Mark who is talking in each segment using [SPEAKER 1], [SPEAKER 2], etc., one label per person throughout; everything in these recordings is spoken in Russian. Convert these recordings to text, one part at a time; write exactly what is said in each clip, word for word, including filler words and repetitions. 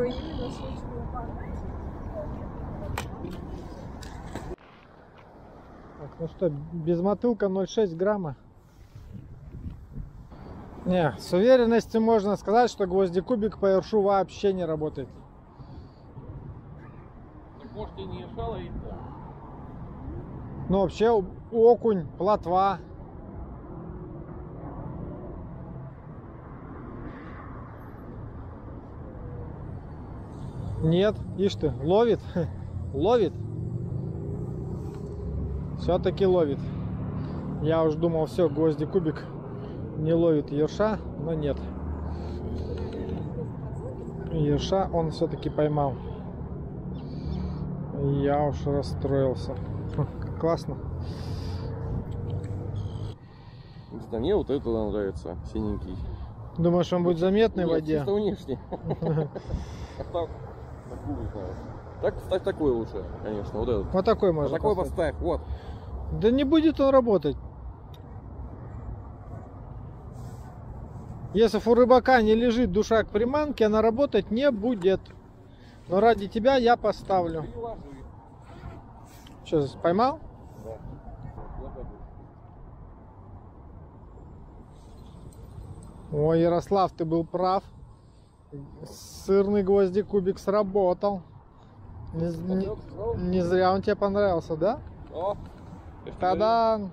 [SPEAKER 1] именно случай
[SPEAKER 2] Так, ну что, без мотылка ноль целых шесть грамма. Не, с уверенностью можно сказать, что гвоздикубик по ершу вообще не работает.
[SPEAKER 3] Так может и не ерша ловить-то?
[SPEAKER 2] Ну вообще окунь, плотва. Нет, ишь ты, ловит, ловит. Все-таки ловит. Я уж думал, все, гвоздикубик не ловит ерша, но нет. Ерша он все-таки поймал. Я уж расстроился. Классно.
[SPEAKER 3] Да мне вот это нравится, синенький.
[SPEAKER 2] Думаешь, он будет заметный в
[SPEAKER 3] Нет,
[SPEAKER 2] воде?
[SPEAKER 3] чисто внешне. Так, ставь такой лучше, конечно, вот этот.
[SPEAKER 2] Вот такой можно.
[SPEAKER 3] Вот такой поставь, вот.
[SPEAKER 2] Да не будет он работать. Если у рыбака не лежит душа к приманке, она работать не будет. Но ради тебя я поставлю. Что, поймал?
[SPEAKER 3] Да.
[SPEAKER 2] Ой, Ярослав, ты был прав. Сырный гвоздикубик сработал. Не, не, не зря он тебе понравился, да?
[SPEAKER 3] О,
[SPEAKER 2] Та-дам!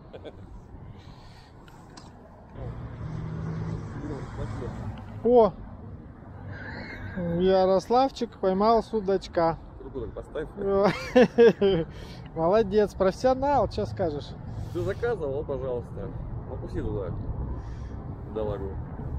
[SPEAKER 2] О! Ярославчик поймал судачка.
[SPEAKER 3] руку так поставь.
[SPEAKER 2] Молодец, профессионал, что скажешь?
[SPEAKER 3] Ты заказывал, пожалуйста. Опусти туда. Долагу.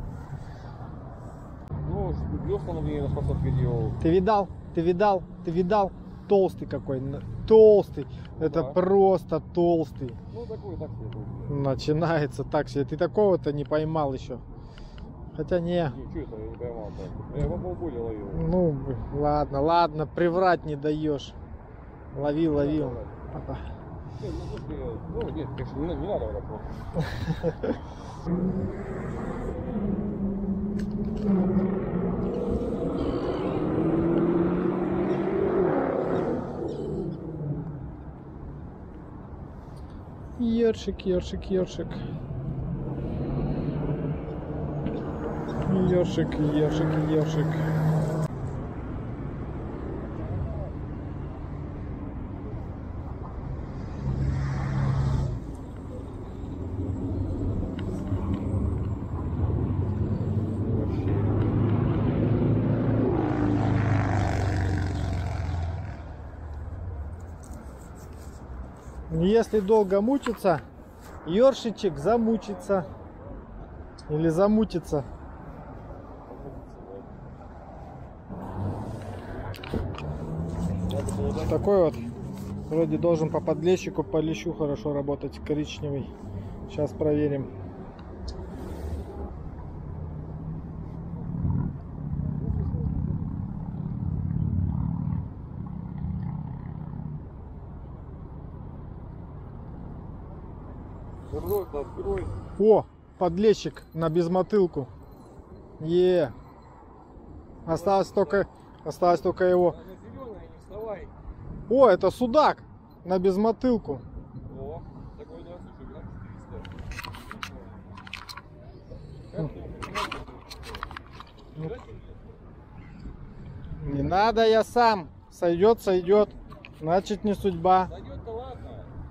[SPEAKER 3] Ну, весла мне на посадке делал.
[SPEAKER 2] Ты видал? Ты видал? Ты видал? Толстый какой. Толстый.
[SPEAKER 3] Ну,
[SPEAKER 2] это
[SPEAKER 3] да.
[SPEAKER 2] Просто толстый.
[SPEAKER 3] Ну, такой так себе.
[SPEAKER 2] Начинается так себе. Ты такого-то не поймал еще. Хотя не.
[SPEAKER 3] Ну, что это, я не поймал так. Я попал более ловил.
[SPEAKER 2] Ну, ладно, ладно, приврать не даешь. Лови, ловил. Папа.
[SPEAKER 3] Нет, ну, слушай, ну, нет, конечно, не, не надо врать просто.
[SPEAKER 2] Ёршик, ёршик, ёршик. Ёршик, ёршик, ёршик. Если долго мучиться, ёршичек замучится. Или замутится. Такой вот. Вроде должен по подлещику, по лещу хорошо работать. Коричневый. Сейчас проверим. О, подлещик на безмотылку. Е. Осталось только, осталось только его. О, это судак на безмотылку.
[SPEAKER 3] О, такой, да, слушай,
[SPEAKER 2] Не надо, я сам. Сойдет, сойдет. Значит, не судьба.
[SPEAKER 3] Сойдет-то ладно.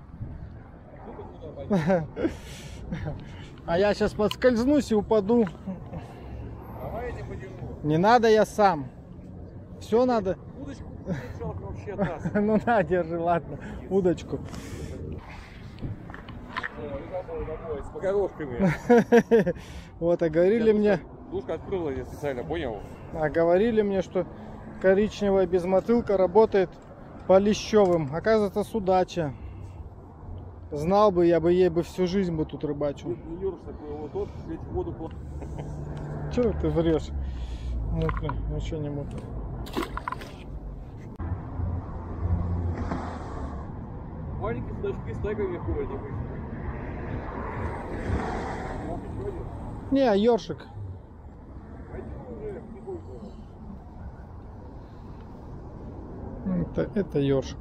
[SPEAKER 2] А я сейчас подскользнусь и упаду.
[SPEAKER 3] Давай я тебя подержу.
[SPEAKER 2] Не надо, я сам. Все надо.
[SPEAKER 3] Удочку жалко вообще отдаст.
[SPEAKER 2] Ну на, держи, ладно. Удочку.
[SPEAKER 3] С покорошками.
[SPEAKER 2] Вот, а говорили мне,
[SPEAKER 3] Душка открыла, я специально понял.
[SPEAKER 2] а говорили мне, что коричневая безмотылка работает по лещевым. Оказывается, судача. Знал бы, я бы ей бы всю жизнь бы тут рыбачил.
[SPEAKER 3] Не ерш такой вот тот, ведь воду плохо.
[SPEAKER 2] Чего ты врешь? Мутный, ничего не мутный.
[SPEAKER 3] Маленькие судачки с тегами ходят.
[SPEAKER 2] Не, ёршик. Это, это ёршик.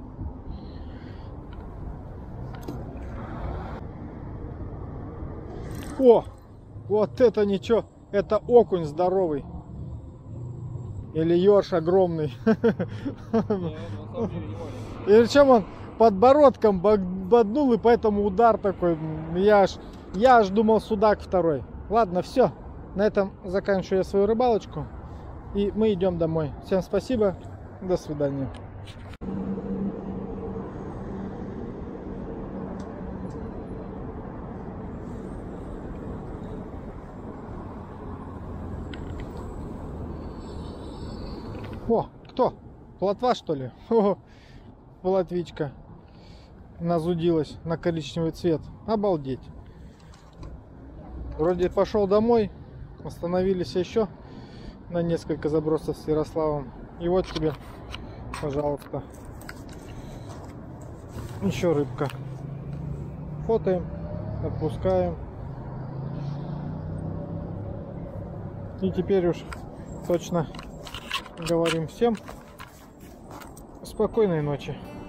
[SPEAKER 2] О! Вот это ничего! Это окунь здоровый. Или ёрш огромный. И причем он подбородком боднул, и поэтому удар такой. Я аж, я аж думал, судак второй. Ладно, все. На этом заканчиваю я свою рыбалочку. И мы идем домой. Всем спасибо. До свидания. О, кто? Плотва, что ли? О, плотвичка назудилась на коричневый цвет. Обалдеть. Вроде пошел домой. Остановились еще на несколько забросов с Ярославом. И вот тебе, пожалуйста, еще рыбка. Фотоем, отпускаем. И теперь уж точно говорим всем спокойной ночи.